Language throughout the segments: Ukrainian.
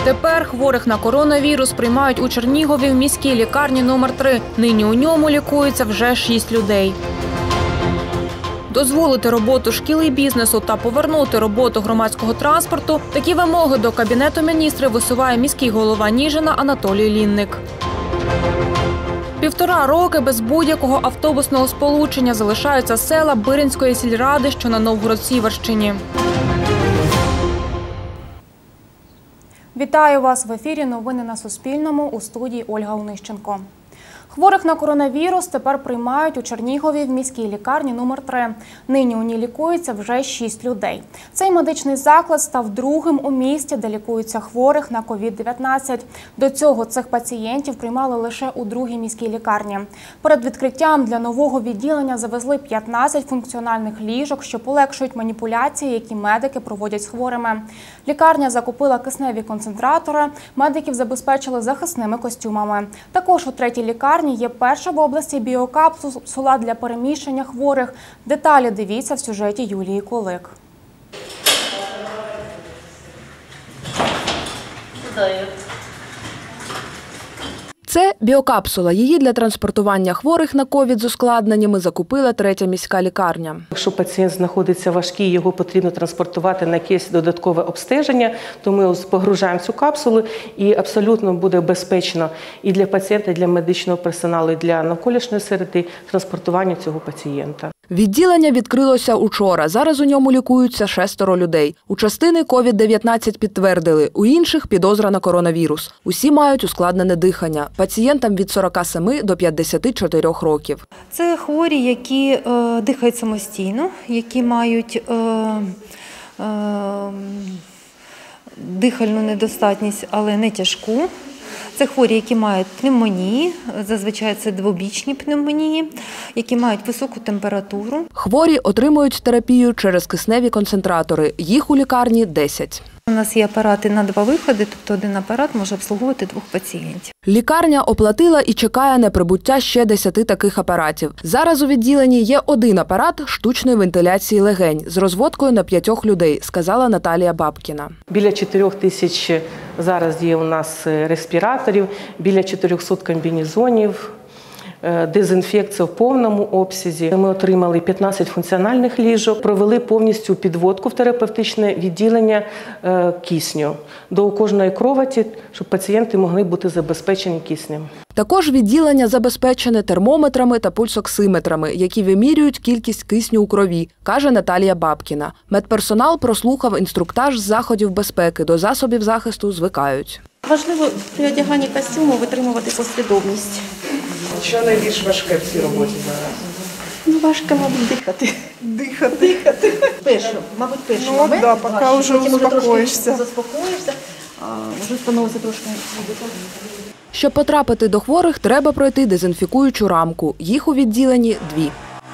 Тепер хворих на коронавірус приймають у Чернігові в міській лікарні номер 3. Нині у ньому лікується вже 6 людей. Дозволити роботу шкіл і бізнесу та повернути роботу громадського транспорту – такі вимоги до Кабінету міністрів висуває міський голова Ніжина Анатолій Лінник. 1,5 роки без будь-якого автобусного сполучення залишаються села Биринської сільради, що на Новгород-Сіверщині. Вітаю вас! В ефірі новини на Суспільному, у студії Ольга Онищенко. Хворих на коронавірус тепер приймають у Чернігові в міській лікарні номер 3. Нині у ній лікується вже 6 людей. Цей медичний заклад став другим у місті, де лікуються хворих на COVID-19. До цього цих пацієнтів приймали лише у другій міській лікарні. Перед відкриттям для нового відділення завезли 15 функціональних ліжок, що полегшують маніпуляції, які медики проводять з хворими. Лікарня закупила кисневі концентратори, медиків забезпечили захисними костюмами. Також у третій лікарні є перша в області біокапсула для переміщення хворих. Деталі дивіться в сюжеті Юлії Кулик. Це біокапсула. Її для транспортування хворих на ковід з ускладненнями закупила третя міська лікарня. Якщо пацієнт знаходиться важкий, його потрібно транспортувати на якесь додаткове обстеження, то ми погружаємо цю капсулу і абсолютно буде безпечно і для пацієнта, і для медичного персоналу, і для навколишньої середи транспортування цього пацієнта. Відділення відкрилося учора. Зараз у ньому лікуються 6 людей. У частини COVID-19 підтвердили, у інших – підозра на коронавірус. Усі мають ускладнене дихання. Пацієнтам від 47 до 54 років. Це хворі, які дихають самостійно, які мають дихальну недостатність, але не тяжку. Це хворі, які мають пневмонії, зазвичай це двобічні пневмонії, які мають високу температуру. Хворі отримують терапію через кисневі концентратори. Їх у лікарні 10. У нас є апарати на 2 виходи, тобто один апарат може обслуговувати 2 пацієнтів. Лікарня оплатила і чекає на прибуття ще 10 таких апаратів. Зараз у відділенні є один апарат штучної вентиляції легень з розводкою на 5 людей, сказала Наталія Бабкіна. Біля 4 тисяч зараз є у нас респіраторів, біля 400 комбінезонів. Дезінфекція в повному обсязі. Ми отримали 15 функціональних ліжок, провели повністю підводку в терапевтичне відділення кисню до кожної кроваті, щоб пацієнти могли бути забезпечені киснем. Також відділення забезпечене термометрами та пульсоксиметрами, які вимірюють кількість кисню у крові, каже Наталія Бабкіна. Медперсонал прослухав інструктаж з заходів безпеки, до засобів захисту звикають. Важливо при одяганні костюму витримувати послідовність. Що найбільш важке в цій роботі зараз? Важко, мабуть, дихати. Дихати. Перший момент. Так, поки вже успокоїшся. Заспокоїшся, вже становиться трошки. Щоб потрапити до хворих, треба пройти дезінфікуючу рамку. Їх у відділенні 2.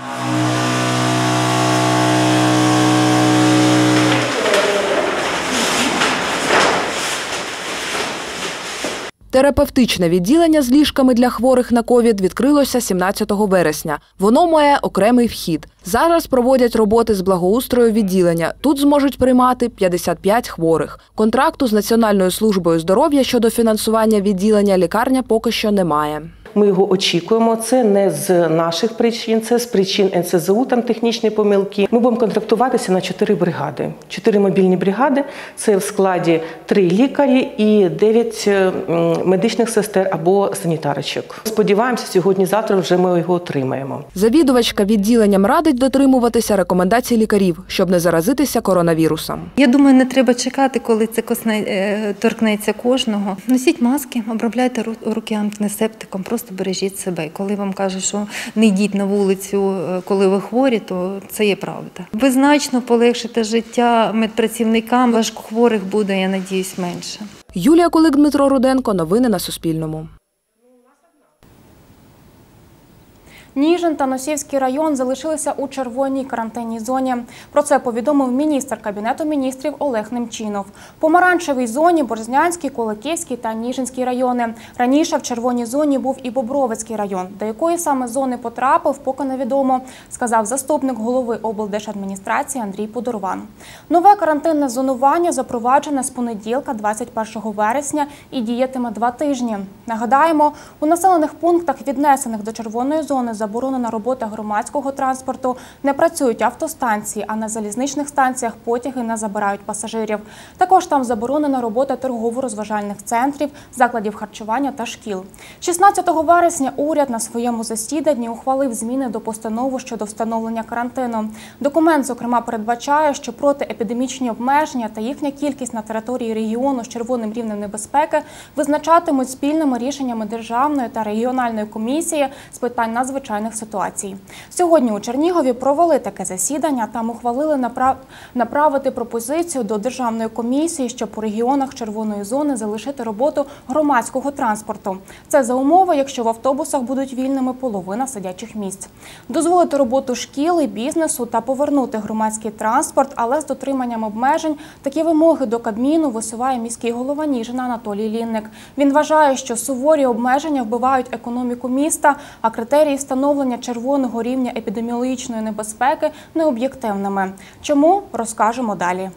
Терапевтичне відділення з ліжками для хворих на ковід відкрилося 17 вересня. Воно має окремий вхід. Зараз проводять роботи з благоустрою відділення. Тут зможуть приймати 55 хворих. Контракту з Національною службою здоров'я щодо фінансування відділення лікарня поки що немає. Ми його очікуємо. Це не з наших причин, це з причин НСЗУ, там технічні помилки. Ми будемо контрактуватися на 4 бригади. 4 мобільні бригади. Це в складі 3 лікарі і 9 медичних сестер або санітарочок. Сподіваємося, сьогодні-завтра вже ми його отримаємо. Завідувачка відділенням радить дотримуватися рекомендацій лікарів, щоб не заразитися коронавірусом. Я думаю, не треба чекати, коли це торкнеться кожного. Носіть маски, обробляйте руки антисептиком, просто бережіть себе. І коли вам кажуть, що не йдіть на вулицю, коли ви хворі, то це є правда. Ви значно полегшите життя медпрацівникам, важкохворих буде, я надіюсь, менше. Юлія Кулик, Дмитро Руденко. Новини на Суспільному. Ніжин та Носівський район залишилися у червоній карантинній зоні. Про це повідомив міністр Кабінету міністрів Олег Немчінов. В помаранчевій зоні Борзнянський, Куликівський та Ніжинський райони. Раніше в червоній зоні був і Бобровицький район. До якої саме зони потрапив, поки невідомо, сказав заступник голови облдержадміністрації Андрій Подорван. Нове карантинне зонування запроваджене з понеділка, 21 вересня, і діятиме 2 тижні. Нагадаємо, у населених пунктах, віднесених до червоної зони, заборонена робота громадського транспорту, не працюють автостанції, а на залізничних станціях потяги не забирають пасажирів. Також там заборонена робота торгово-розважальних центрів, закладів харчування та шкіл. 16 вересня уряд на своєму засіданні ухвалив зміни до постанови щодо встановлення карантину. Документ, зокрема, передбачає, що протиепідемічні обмеження та їхня кількість на території регіону з червоним рівнем небезпеки визначатимуть спільними рішеннями Державної та регіональної комісії з питань надзвичайних ситуацій. Сьогодні у Чернігові провели таке засідання. Там ухвалили направити пропозицію до Державної комісії, щоб у регіонах червоної зони залишити роботу громадського транспорту. Це за умови, якщо в автобусах будуть вільними половина сидячих місць. Дозволити роботу шкіл і бізнесу та повернути громадський транспорт, але з дотриманням обмежень. Такі вимоги до Кабміну висуває міський голова Ніжина Анатолій Лінник. Він вважає, що суворі обмеження вбивають економіку міста, а критерії встановлення червоного рівня епідеміологічної небезпеки необ'єктивними. Чому? Розкажемо далі.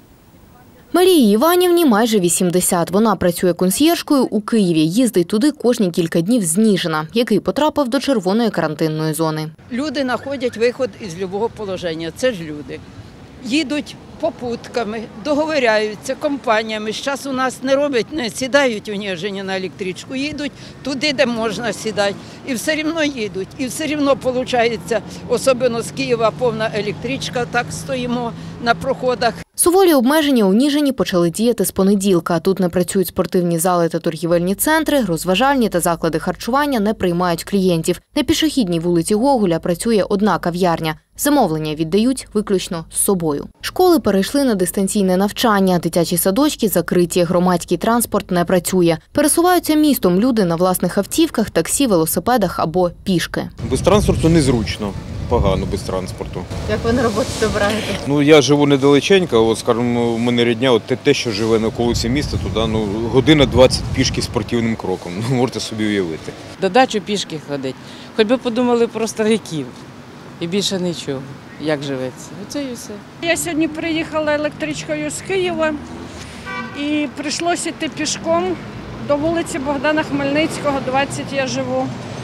Марії Іванівні майже 80. Вона працює консьєржкою у Києві. Їздить туди кожні кілька днів з Ніжина, який потрапив до червоної карантинної зони. Люди знаходять виход із будь-якого положення. Це ж люди. Їдуть попутками, договоряються компаніями. Зараз у нас не роблять, не сідають у Ніжині на електричку, їдуть туди, де можна сідати. І все рівно їдуть. І все рівно виходить, особливо з Києва, повна електричка, так стоїмо на проходах. Суворі обмеження у Ніжині почали діяти з понеділка. Тут не працюють спортивні зали та торгівельні центри, розважальні та заклади харчування не приймають клієнтів. На пішохідній вулиці Гоголя працює одна кав'ярня. Замовлення віддають виключно з собою. Школи перейшли на дистанційне навчання, дитячі садочки закриті, громадський транспорт не працює. Пересуваються містом люди на власних автівках, таксі, велосипедах або пішки. Без транспорту незручно. Погано без транспорту. Як ви на роботу добираєте? Ну, я живу недалеченько, от, скажімо, у мене рідня, от те, що живе на околиці міста, туди, година 20 пішки спортивним кроком, можете собі уявити. До дачі пішки ходить. Хоч би подумали про стариків і більше нічого, як живеться. Оце і все. Я сьогодні приїхала електричкою з Києва і прийшлося йти пішком до вулиці Богдана Хмельницького, 20 я живу.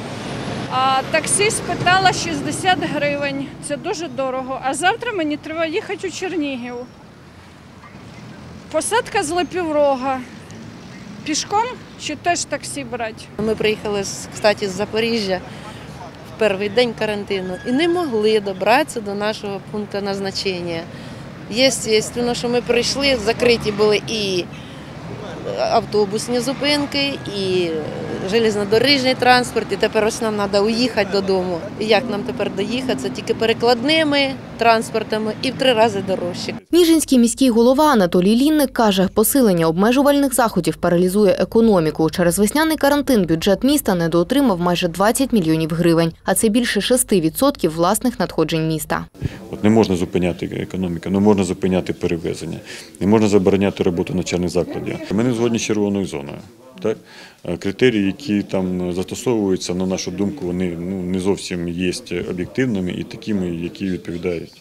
А таксі спитала 60 гривень, це дуже дорого. А завтра мені треба їхати у Чернігів. Посадка з Липіврога. Пішком чи теж таксі брати? Ми приїхали, кстати, з Запоріжжя в перший день карантину і не могли добратися до нашого пункту назначення. Естественно, що ми прийшли, закриті були і автобусні зупинки, і железнодорожній транспорт, і тепер ось нам треба уїхати додому. І як нам тепер доїхати? Це тільки перекладними транспортами і в 3 рази дорожче. Ніжинський міський голова Анатолій Лінник каже, посилення обмежувальних заходів паралізує економіку. Через весняний карантин бюджет міста недоотримав майже 20 мільйонів гривень, а це більше 6% власних надходжень міста. От не можна зупиняти економіку, не можна зупиняти перевезення, не можна забороняти роботу навчальних закладів. Ми не згодні з червоною зоною. Так? Критерії, які там застосовуються, на нашу думку, вони не зовсім є об'єктивними і такими, які відповідають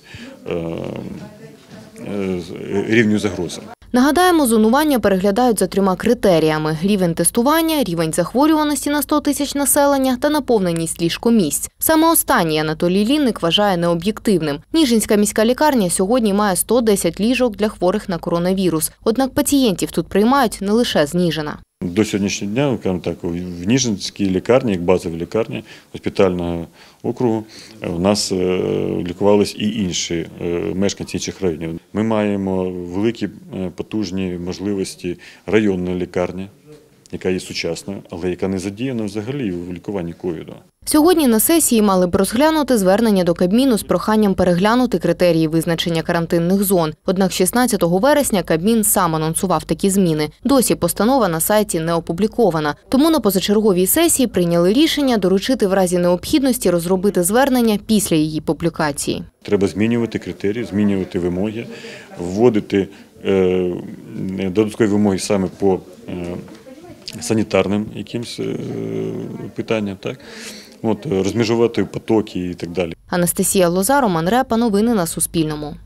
рівню загрози. Нагадаємо, зонування переглядають за 3 критеріями – рівень тестування, рівень захворюваності на 100 тисяч населення та наповненість ліжкомісць. Саме останній Анатолій Лінник вважає необ'єктивним. Ніжинська міська лікарня сьогодні має 110 ліжок для хворих на коронавірус. Однак пацієнтів тут приймають не лише з Ніжина. До сьогоднішнього дня, так, в Ніжинській лікарні, як базовій лікарні госпітального округу, у нас лікувались і інші мешканці інших районів. Ми маємо великі потужні можливості районної лікарні, яка є сучасною, але яка не задіяна взагалі в лікуванні ковіду. Сьогодні на сесії мали б розглянути звернення до Кабміну з проханням переглянути критерії визначення карантинних зон. Однак 16 вересня Кабмін сам анонсував такі зміни. Досі постанова на сайті не опублікована. Тому на позачерговій сесії прийняли рішення доручити в разі необхідності розробити звернення після її публікації. Треба змінювати критерії, змінювати вимоги, вводити додаткові вимоги саме по санітарним якимось питанням, так? Розмежувати потоки і так далі. Анастасія Лоза, Роман Репа. Новини на Суспільному.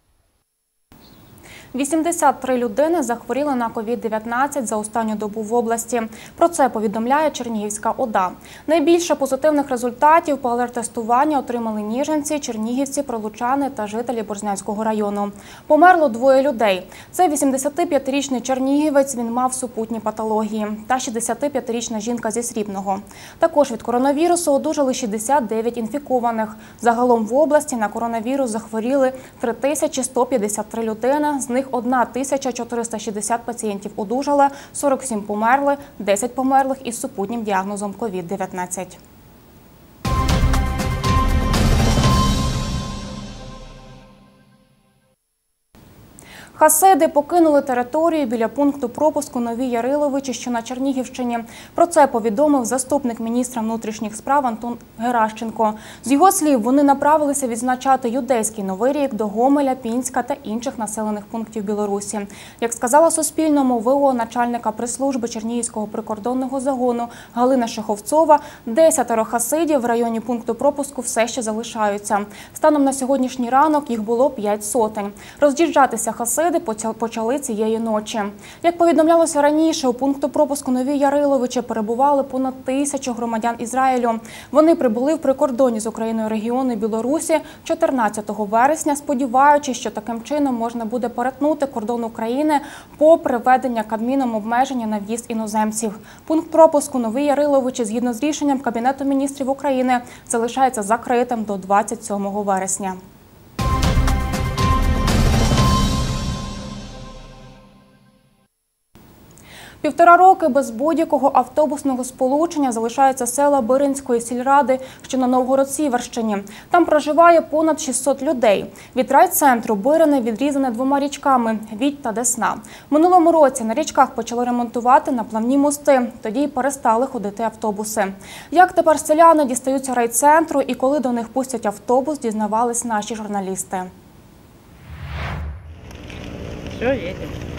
83 людини захворіли на COVID-19 за останню добу в області. Про це повідомляє Чернігівська ОДА. Найбільше позитивних результатів по ПЛР-тестуванню отримали ніжинці, чернігівці, прилучани та жителі Борзнянського району. Померло 2 людей. Це 85-річний чернігівець, він мав супутні патології, та 65-річна жінка зі Срібного. Також від коронавірусу одужали 69 інфікованих. Загалом в області на коронавірус захворіли 3153 людини, з них 1460 пацієнтів одужали, 47 померли, 10 померлих із супутнім діагнозом COVID-19. Хасиди покинули територію біля пункту пропуску Нові Яриловичі, що на Чернігівщині. Про це повідомив заступник міністра внутрішніх справ Антон Геращенко. З його слів, вони направилися відзначати юдейський Новий рік до Гомеля, Пінська та інших населених пунктів Білорусі. Як сказала Суспільному ВО начальника прес-служби Чернігівського прикордонного загону Галина Шеховцова, 10 хасидів в районі пункту пропуску все ще залишаються. Станом на сьогоднішній ранок їх було 5 сотень. Роз'їжджатися хасиди почали цієї ночі. Як повідомлялося раніше, у пункту пропуску Нові Яриловичі перебували понад 1000 громадян Ізраїлю. Вони прибули в прикордонні з Україною регіони Білорусі 14 вересня, сподіваючись, що таким чином можна буде перетнути кордон України попри введення Кабміном обмеження на в'їзд іноземців. Пункт пропуску Нові Яриловичі, згідно з рішенням Кабінету міністрів України, залишається закритим до 27 вересня. Півтора роки без будь-якого автобусного сполучення залишаються села Биринської сільради, що на Новгород-Сіверщині. Там проживає понад 600 людей. Від райцентру Бирине відрізане 2 річками – Відь та Десна. В минулому році на річках почали ремонтувати наплавні мости, тоді й перестали ходити автобуси. Як тепер селяни дістаються райцентру і коли до них пустять автобус, дізнавались наші журналісти. Що їде?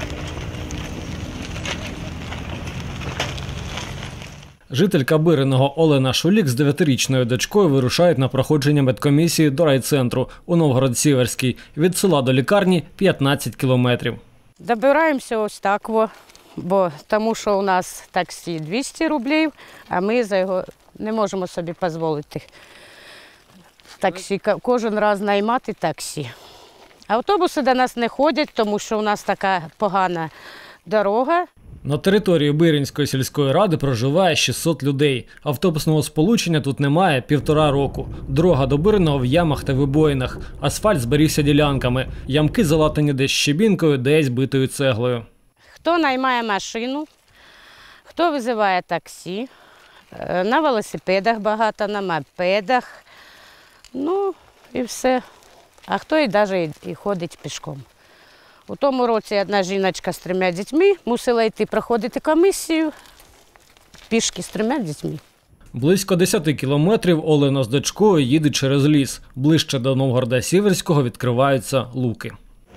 Жителька Бириного Олена Шулік з 9-річною дочкою вирушають на проходження медкомісії до райцентру у Новгород-Сіверський. Від села до лікарні 15 кілометрів. Добираємося ось так, бо тому що у нас таксі 200 рублів, а ми за його не можемо собі дозволити таксі, кожен раз наймати таксі. Автобуси до нас не ходять, тому що у нас така погана дорога. На території Биринської сільської ради проживає 600 людей. Автобусного сполучення тут немає 1,5 року. Дорога до Бириного в ямах та вибоїнах. Асфальт зберігся ділянками. Ямки залатані десь щебінкою, десь битою цеглою. Хто наймає машину, хто визиває таксі, на велосипедах багато, на мопедах, ну і все. А хто і навіть і ходить пішком. У тому році одна жіночка з 3 дітьми мусила йти проходити комісію пішки з 3 дітьми. Близько 10 кілометрів Олена з дочкою їде через ліс. Ближче до Новгорода-Сіверського відкриваються луки.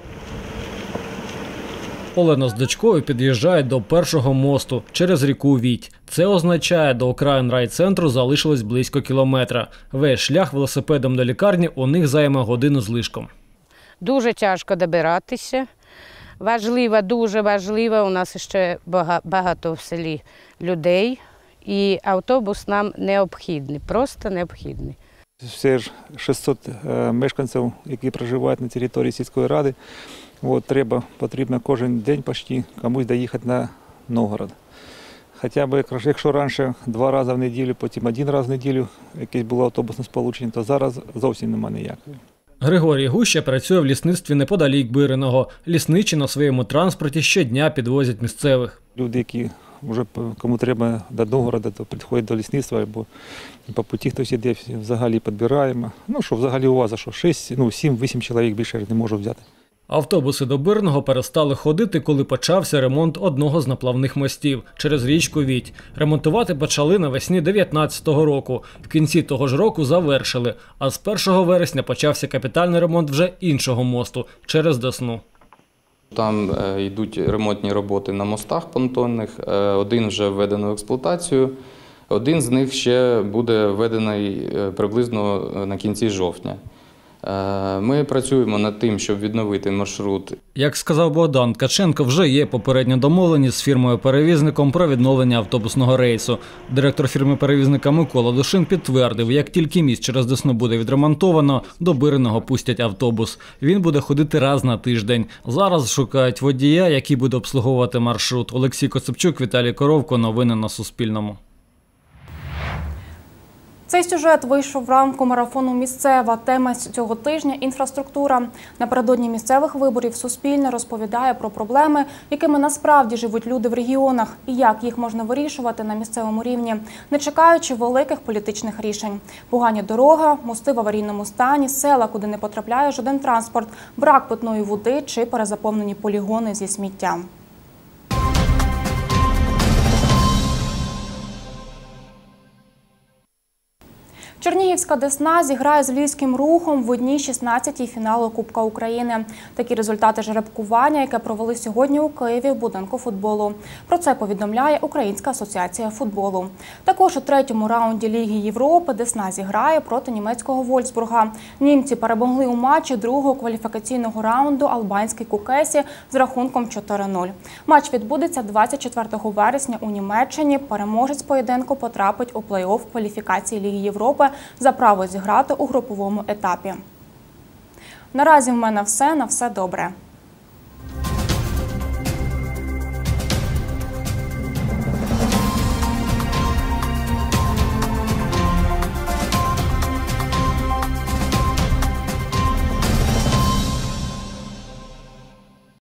Олена з дочкою під'їжджають до першого мосту через ріку Відь. Це означає, до окраїн райцентру залишилось близько кілометра. Весь шлях велосипедом до лікарні у них займе годину з лишком. Дуже тяжко добиратися. Важливо, дуже важливо, у нас ще багато в селі людей. І автобус нам необхідний, просто необхідний. Все ж 600 мешканців, які проживають на території сільської ради, потрібно кожен день почти комусь доїхати на Новгород. Хоча б, якщо раніше 2 рази в неділю, потім 1 раз в неділю якесь було автобусне сполучення, то зараз зовсім немає ніякої. Григорій Гуща працює в лісництві неподалік Бириного. Лісничі на своєму транспорті щодня підвозять місцевих. Люди, які вже кому треба до Новгорода, то підходять до лісництва, або по путі хтось іде, взагалі підбираємо. Ну що, взагалі у вас, що 7-8 чоловік більше не можу взяти. Автобуси до Бирного перестали ходити, коли почався ремонт одного з наплавних мостів через річку Відь. Ремонтувати почали навесні 2019 року. В кінці того ж року завершили, а з 1 вересня почався капітальний ремонт вже іншого мосту через Десну. Там йдуть ремонтні роботи на мостах понтонних, один вже введено в експлуатацію, один з них ще буде введений приблизно на кінці жовтня. Ми працюємо над тим, щоб відновити маршрут. Як сказав Богдан Ткаченко, вже є попередня домовленість з фірмою-перевізником про відновлення автобусного рейсу. Директор фірми-перевізника Микола Душин підтвердив, як тільки міст через Десну буде відремонтовано, до Бирного пустять автобус. Він буде ходити раз на тиждень. Зараз шукають водія, який буде обслуговувати маршрут. Олексій Коцепчук, Віталій Коровко. Новини на Суспільному. Цей сюжет вийшов в рамку марафону «Місцева». Тема цього тижня – інфраструктура. Напередодні місцевих виборів Суспільне розповідає про проблеми, якими насправді живуть люди в регіонах і як їх можна вирішувати на місцевому рівні, не чекаючи великих політичних рішень. Погані дороги, мости в аварійному стані, села, куди не потрапляє жоден транспорт, брак питної води чи перезаповнені полігони зі сміттям. Чернігівська Десна зіграє з Львівським Рухом в одній 16-й фіналу Кубка України. Такі результати жеребкування, яке провели сьогодні у Києві в будинку футболу. Про це повідомляє Українська асоціація футболу. Також у третьому раунді Ліги Європи Десна зіграє проти німецького Вольфсбурга. Німці перемогли у матчі другого кваліфікаційного раунду албанській Кукесі з рахунком 4-0. Матч відбудеться 24 вересня у Німеччині. Переможець поєдинку потрапить у плей-офф кваліфікації Ліги Європи за право зіграти у груповому етапі. Наразі в мене все. На все добре.